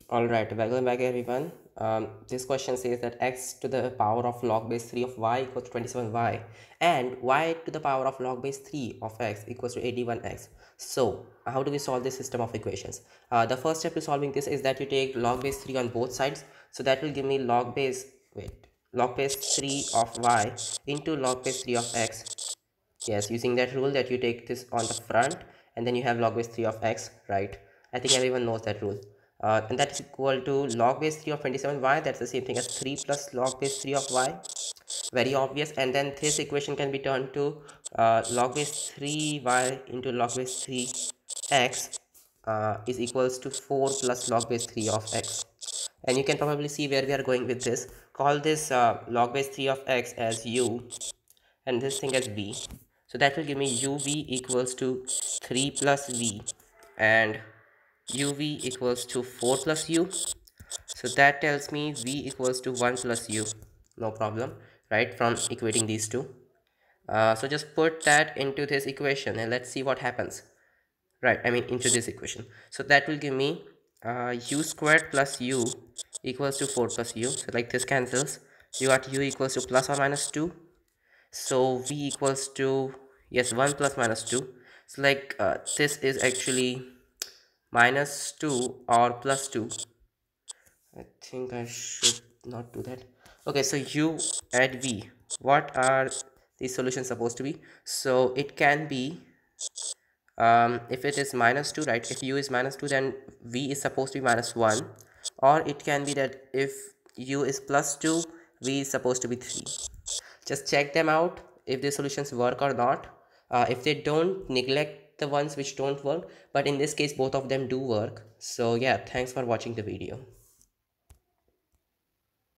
All right, welcome back everyone. This question says that x to the power of log base 3 of y equals to 27y and y to the power of log base 3 of x equals to 81x. So how do we solve this system of equations? The first step to solving this is that you take log base 3 on both sides. So that will give me log base 3 of y into log base 3 of x. Yes, using that rule that you take this on the front and then you have log base 3 of x, right? I think everyone knows that rule. And that is equal to log base 3 of 27y. That's the same thing as 3 plus log base 3 of y. Very obvious. And then this equation can be turned to log base 3y into log base 3x is equals to 4 plus log base 3 of x. And you can probably see where we are going with this. Call this log base 3 of x as u and this thing as v. So that will give me uv equals to 3 plus v and uv equals to 4 plus u. So that tells me v equals to 1 plus u. No problem, right, from equating these two. So just put that into this equation and let's see what happens. Right, I mean into this equation. So that will give me u squared plus u equals to 4 plus u. So like this cancels. You got u equals to plus or minus 2. So v equals to, yes, 1 plus minus 2. So like this is actually minus 2 or plus 2. I think I should not do that. Okay, so u add v. What are these solutions supposed to be? So it can be if it is minus 2, right, if u is minus 2 then v is supposed to be minus 1, or it can be that if u is plus 2 v is supposed to be 3. Just check them out if the solutions work or not. If they don't, neglect the ones which don't work, but in this case both of them do work. So yeah, thanks for watching the video.